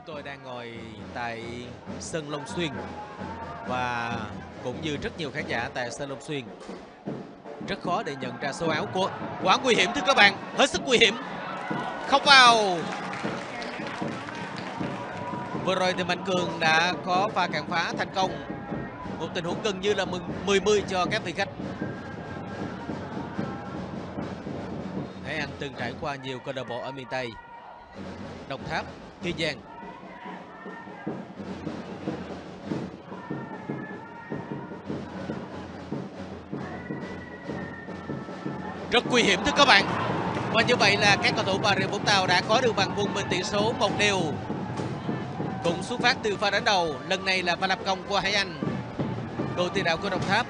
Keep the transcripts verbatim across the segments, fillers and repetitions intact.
Chúng tôi đang ngồi tại sân Long Xuyên và cũng như rất nhiều khán giả tại sân Long Xuyên, rất khó để nhận ra số áo của quá nguy hiểm thưa các bạn, hết sức nguy hiểm, không vào. Vừa rồi thì Mạnh Cường đã có pha cản phá thành công, một tình huống gần như là mười mươi cho các vị khách. Thế anh từng trải qua nhiều câu lạc bộ ở miền Tây, Đồng Tháp, Kiên Giang. Rất nguy hiểm thưa các bạn. Và như vậy là các cầu thủ Bà Rịa Vũng Tàu đã có được bàn quân bên tỷ số một đều. Cũng xuất phát từ pha đánh đầu, lần này là pha lập công của Hải Anh, đội tiền đạo của Đồng Tháp.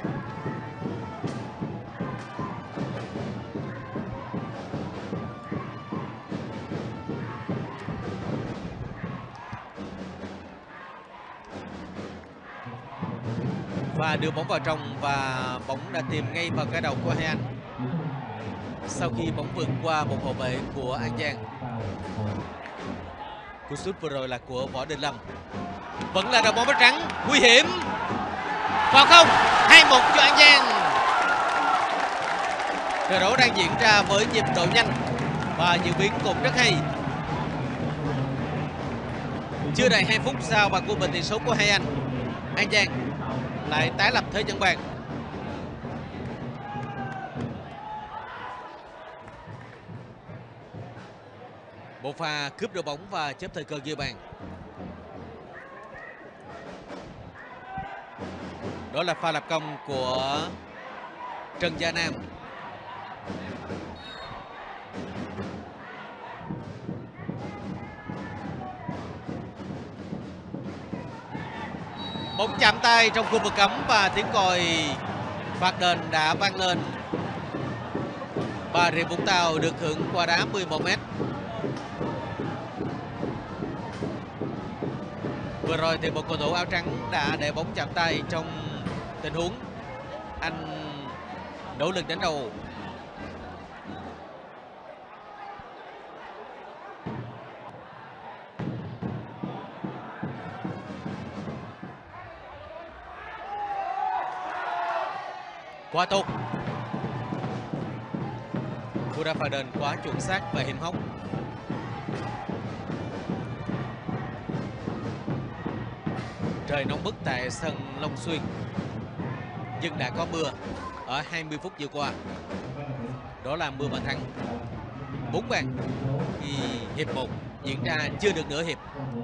Và đưa bóng vào trong và bóng đã tìm ngay vào cái đầu của Hải Anh sau khi bóng vượt qua một hậu vệ của An Giang. Cú sút vừa rồi là của Võ Đình Lâm. Vẫn là đầu bóng bóng trắng, nguy hiểm. Vào không, hai một cho An Giang. Trận đấu đang diễn ra với nhịp độ nhanh và diễn biến cũng rất hay. Chưa đầy hai phút sau bàn quân bình tỷ số của Hải Anh, An Giang lại tái lập thế trận bàn. Một pha cướp được bóng và chớp thời cơ ghi bàn. Đó là pha lập công của Trần Gia Nam. Bóng chạm tay trong khu vực cấm và tiếng còi phạt đền đã vang lên. Bà Rịa Vũng Tàu được hưởng quả đá mười một mét. Vừa rồi thì một cầu thủ áo trắng đã để bóng chạm tay trong tình huống anh nỗ lực đánh đầu. Quá tốt. Cú đá phạt đền quá chuẩn xác và hiểm hóc. Trời nóng bức tại sân Long Xuyên, nhưng đã có mưa ở hai mươi phút vừa qua. Đó là mưa bàn thắng. Bốn bàn khi hiệp một diễn ra chưa được nửa hiệp.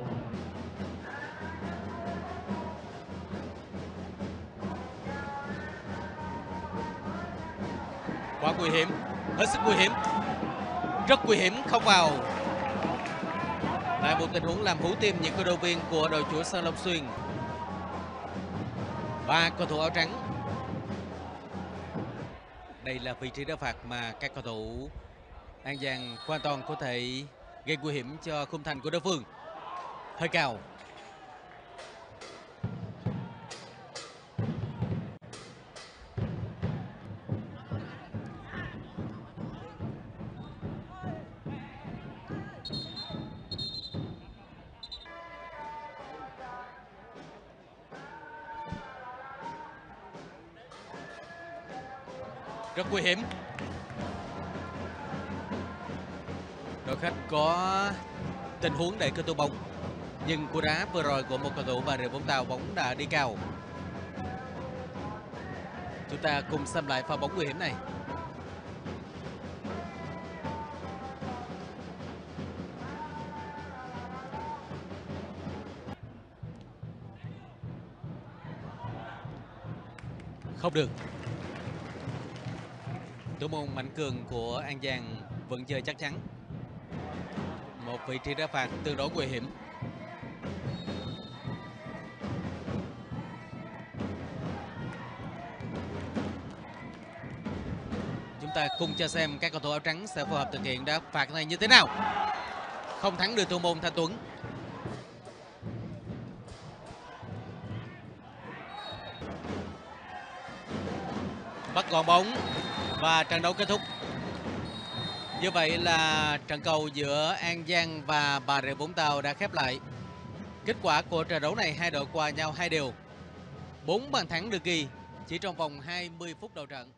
Quá nguy hiểm, hết sức nguy hiểm, rất nguy hiểm, không vào. Lại một tình huống làm hú tim những cổ động viên của đội chủ sân Long Xuyên. Ba cầu thủ áo trắng. Đây là vị trí đá phạt mà các cầu thủ An Giang hoàn toàn có thể gây nguy hiểm cho khung thành của đối phương. Hơi cao. Rất nguy hiểm. Đội khách có tình huống để cơ tua bóng, nhưng cú đá vừa rồi của một cầu thủ Bà Rịa Vũng Tàu, bóng đã đi cao. Chúng ta cùng xem lại pha bóng nguy hiểm này. Không được. Thủ môn Mạnh Cường của An Giang vẫn chơi chắc chắn. Một vị trí đá phạt tương đối nguy hiểm. Chúng ta cùng cho xem các cầu thủ áo trắng sẽ phối hợp thực hiện đá phạt này như thế nào. Không thắng được thủ môn Thanh Tuấn. Bắt gọn bóng và trận đấu kết thúc. Như vậy là trận cầu giữa An Giang và Bà Rịa Vũng Tàu đã khép lại. Kết quả của trận đấu này hai đội hòa nhau hai đều. bốn bàn thắng được ghi chỉ trong vòng hai mươi phút đầu trận.